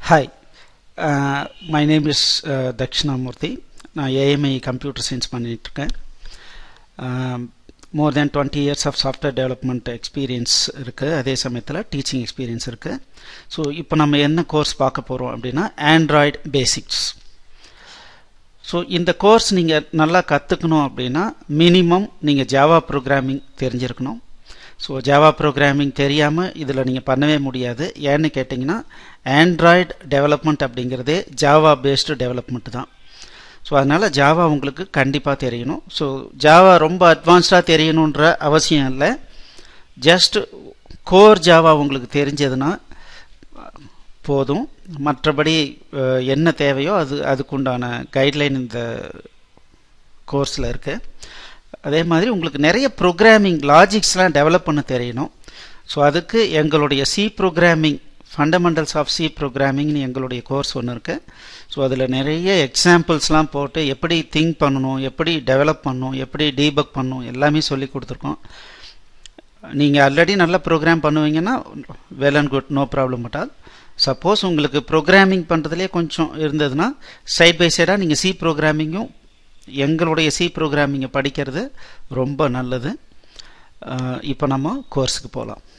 Hi, my name is Dakshinamurthy. நான் AMI Computer Science பண்ணிட்டு இருக்கேன். More than 20 years of software development experience இருக்கு. அதே சமயத்தில் teaching experience இருக்கு. ஸோ இப்போ நம்ம என்ன கோர்ஸ் பார்க்க போகிறோம் அப்படின்னா Android Basics. ஸோ இந்த கோர்ஸ் நீங்கள் நல்லா கற்றுக்கணும் அப்படின்னா மினிமம் நீங்கள் ஜாவா ப்ரோக்ராமிங் தெரிஞ்சிருக்கணும். ஸோ ஜாவா ப்ரோக்ராமிங் தெரியாமல் இதில் நீங்கள் பண்ணவே முடியாது. ஏன்னு கேட்டிங்கன்னா ஆண்ட்ராய்டு டெவலப்மெண்ட் அப்படிங்கிறதே ஜாவா பேஸ்டு டெவலப்மெண்ட் தான். ஸோ அதனால் ஜாவா உங்களுக்கு கண்டிப்பாக தெரியணும். ஸோ ஜாவா ரொம்ப அட்வான்ஸ்டாக தெரியணுன்ற அவசியம் இல்லை. ஜஸ்ட் கோர் ஜாவா உங்களுக்கு தெரிஞ்சதுன்னா போதும். மற்றபடி என்ன தேவையோ அதுக்குண்டான கைட்லைன் இந்த கோர்ஸில் இருக்குது. அதே மாதிரி உங்களுக்கு நிறைய ப்ரோக்ராமிங் லாஜிக்ஸ்லாம் டெவலப் பண்ண தெரியணும். ஸோ அதுக்கு எங்களுடைய C programming fundamentals of C ப்ரோக்ராமிங்னு எங்களுடைய கோர்ஸ் ஒன்று இருக்குது. ஸோ அதில் நிறைய எக்ஸாம்பிள்ஸ்லாம் போட்டு எப்படி திங்க் பண்ணணும், எப்படி டெவலப் பண்ணணும், எப்படி டீபக் பண்ணணும் எல்லாமே சொல்லி கொடுத்துருக்கோம். நீங்கள் ஆல்ரெடி நல்லா ப்ரோக்ராம் பண்ணுவீங்கன்னா well and good, no problem at all. Suppose உங்களுக்கு ப்ரோக்ராமிங் பண்ணுறதுலேயே கொஞ்சம் இருந்ததுன்னா சைட் பை சைடாக நீங்கள் சி ப்ரோக்ராமிங்கும் எங்களுடைய சி ப்ரோக்ராமிங்கை படிக்கிறது ரொம்ப நல்லது. இப்போ நம்ம கோர்ஸுக்கு போகலாம்.